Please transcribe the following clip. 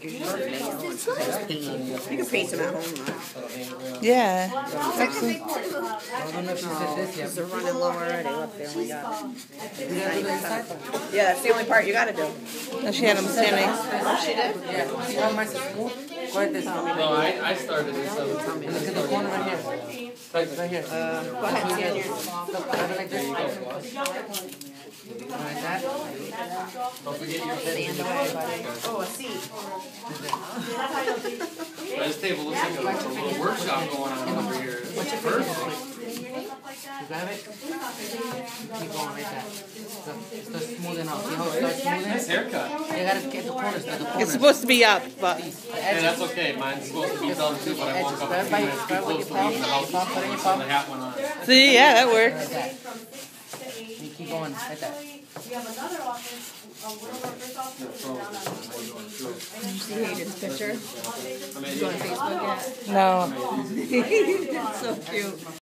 You can paint them at home, though. Yeah. Because they're running low already. Look, they only got... Yeah, that's the only part you gotta do. No, she had them standing. Oh, she did? Yeah. No, I started this. Look at the corner right here. Right here. Go ahead, stand here. Look, like this. Like that. Don't forget your Stand away, buddy. Oh, a seat. This table looks like a little workshop going on over here. It's perfect. You got it? Keep going like that. Start smoothing out. See how it starts smoothing? Nice haircut. You gotta get the corners. It's supposed to be up, but Yeah, that's okay. Mine's supposed to be done too, but I woke up a few minutes too close to leaving the house, so the hat went on. see, yeah, that works. You keep going like that. We have another office, a little workers office down on Did you see Hayden's picture? You on Facebook yet? No. It's so cute.